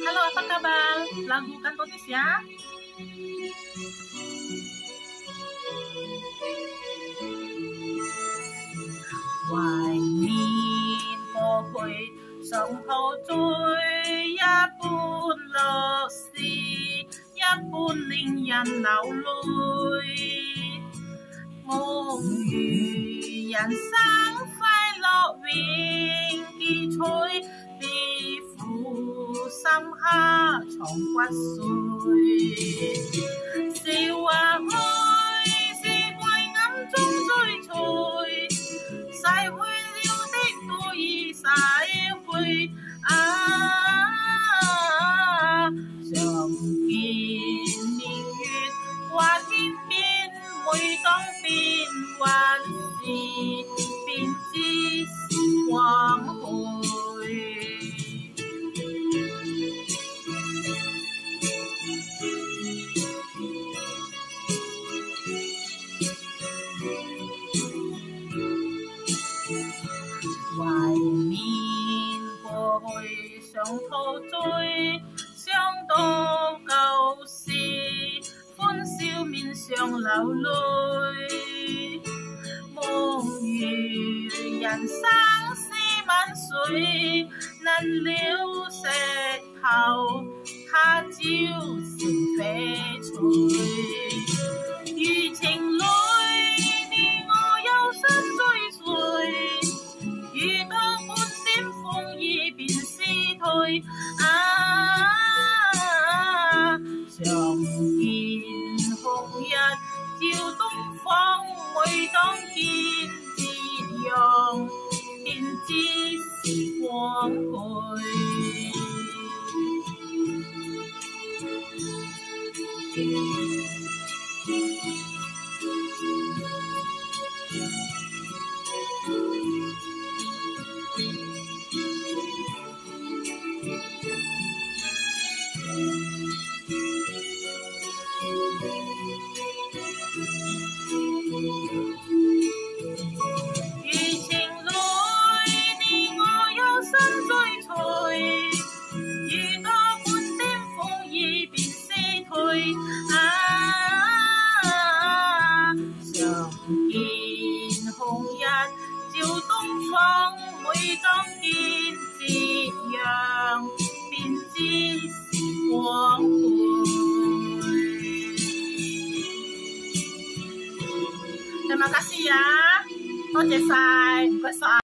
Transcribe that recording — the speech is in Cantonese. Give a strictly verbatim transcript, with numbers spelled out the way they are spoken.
Halo, apa kabar? Lagu Kantonis ya.懷念過去，常陶醉一般樂事，一般令人流淚。夢如人生快樂永結取，別負深刻藏骨髓。笑話去，是愛暗中追隨。逝去了的都已逝去，啊！常見年月話天邊，每當變幻時，便知時光去。懷念過去，常陶醉，想到舊事，歡笑面上流淚。夢如人生是萬水，能了石頭，他朝是翡翠。如情侶，你我有心追隨。遇到半點風意便思退，啊！常見紅日照東方，每當見夕陽，便知時光去。見紅日照東方，每當見夕陽，便知時光去。Terima kasih ya，多謝晒，唔該晒。